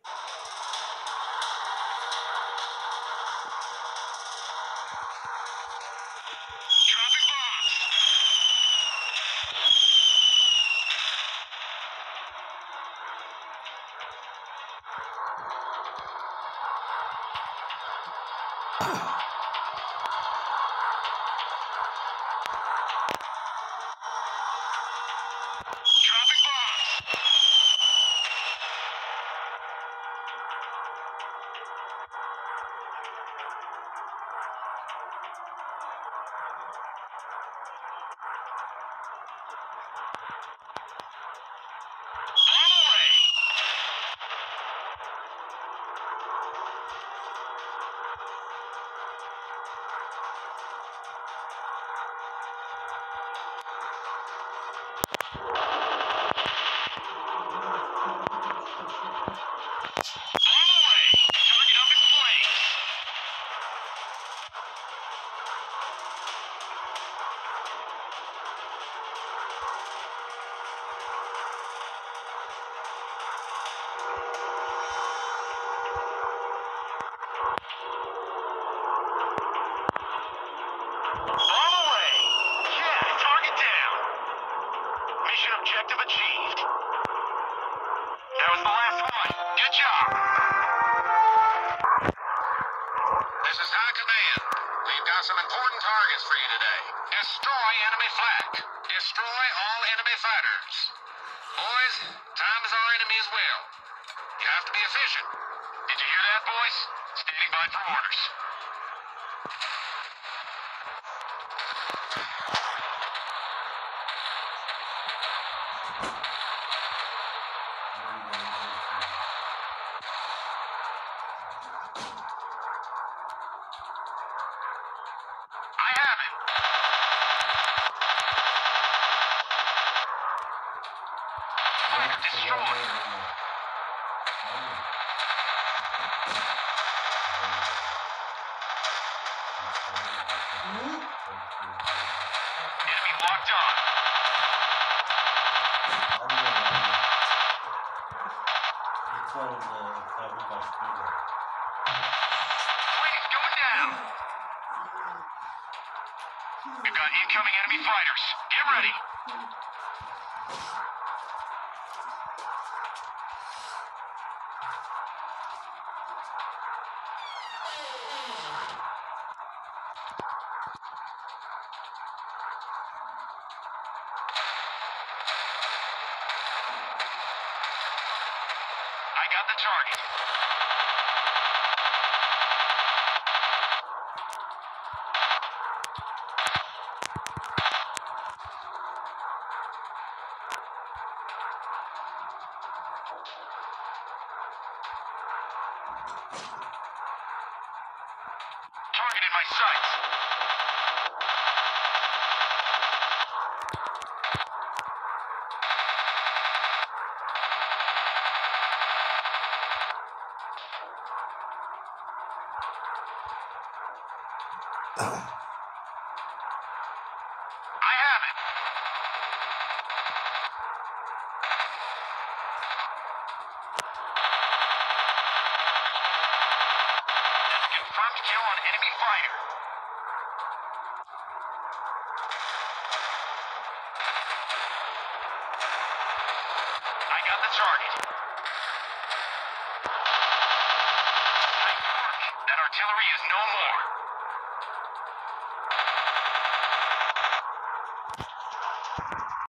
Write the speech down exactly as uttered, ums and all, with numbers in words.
Dropping bombs. Dropping bombs. Bomb away. Bomb away. Target up in flames. Bomb away. Yeah, target down. Mission objective achieved. That was the last one. Good job. This is High Command. We've got some important targets for you today. Destroy enemy flak. Destroy all enemy fighters. Boys, time is our enemy as well. You have to be efficient. Did you hear that, boys? Standing by for orders. I have it. Flak destroyed. Enemy locked on. Flames going down. We've got incoming enemy fighters. Get ready. I got the target. Target in my sights. I have it. That's a confirmed kill on enemy fighter. I got the target. Nice work. That artillery is no more.